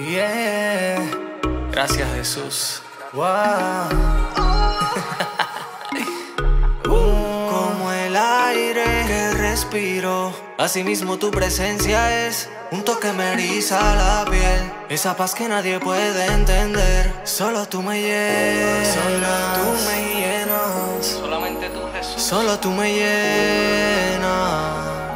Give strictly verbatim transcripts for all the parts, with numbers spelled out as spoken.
Yeah, gracias Jesús. Wow. Como el aire que respiro, asimismo tu presencia es un toque me eriza la piel. Esa paz que nadie puede entender. Solo tú me llenas, solo tú me llenas. Solamente tú, Jesús. Solo tú me llenas.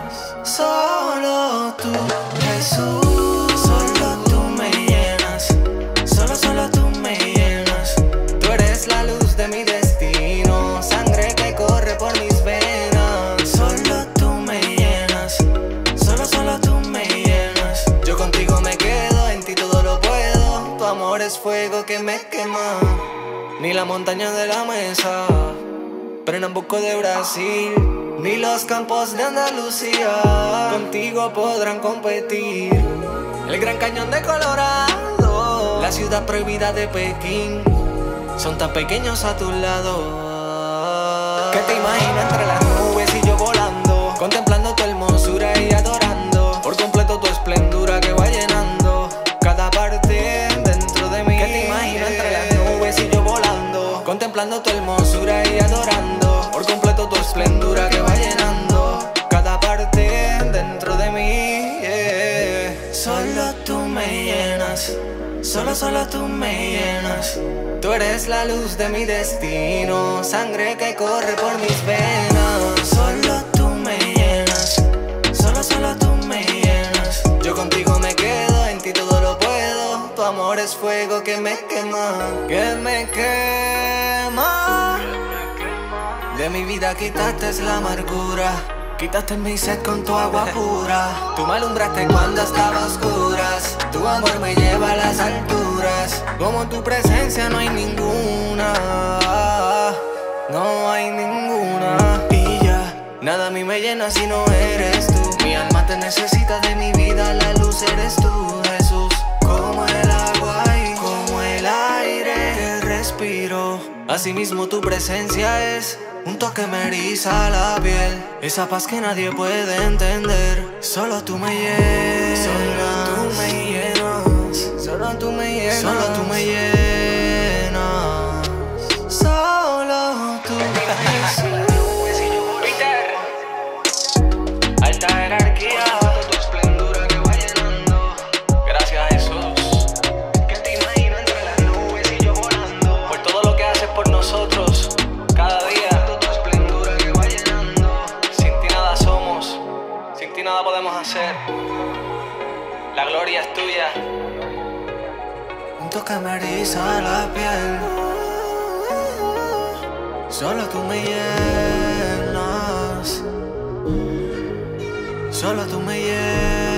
Solo tú, Jesús. Solo tú me llenas. Solo, solo tú me llenas. Tú eres la luz de mi destino, sangre que corre por mis venas. Solo tú me llenas. Solo, solo tú me llenas. Yo contigo me quedo, en ti todo lo puedo. Tu amor es fuego que me quema. Ni la montaña de la mesa, Pernambuco de Brasil, ni los campos de Andalucía contigo podrán competir. El Gran Cañón de Colorado, la ciudad prohibida de Pekín, son tan pequeños a tu lado. ¿Qué te imaginas entre las nubes y yo volando, contemplando tu hermosura y adorando por completo tu esplendura que va llenando cada parte dentro de mí? ¿Qué te imaginas entre las nubes y yo volando, contemplando tu hermosura y adorando por completo tu esplendura que va llenando cada parte dentro de mí? Yeah. Solo tú me llenas. Solo, solo tú me llenas. Tú eres la luz de mi destino, sangre que corre por mis venas. Solo tú me llenas. Solo, solo tú me llenas. Yo contigo me quedo, en ti todo lo puedo. Tu amor es fuego que me quema, que me quema. De mi vida quitaste la amargura, quitaste mi sed con tu agua pura. Tú me alumbraste cuando estaba a oscuras. Tu amor me lleva a las alturas. Como tu presencia no hay ninguna, no hay ninguna. Y ya, nada a mí me llena si no eres tú. Mi alma te necesita, de mi vida la luz eres tú, Jesús. Como el agua y como el aire que respiro, asimismo tu presencia es un toque me eriza la piel. Esa paz que nadie puede entender. Solo tú me llenas. Solo tú me llenas. Solo tú me llenas. Solo tú me llenas. Solo tú me llenas. Alta jerarquía, tu esplendura que va llenando. Gracias Jesús. ¿Qué te imaginas entre las nubes y yo volando? Por todo lo que haces por nosotros cada día. Sin ti nada podemos hacer. La gloria es tuya. Un toque me eriza la piel. Solo tú me llenas. Solo tú me llenas.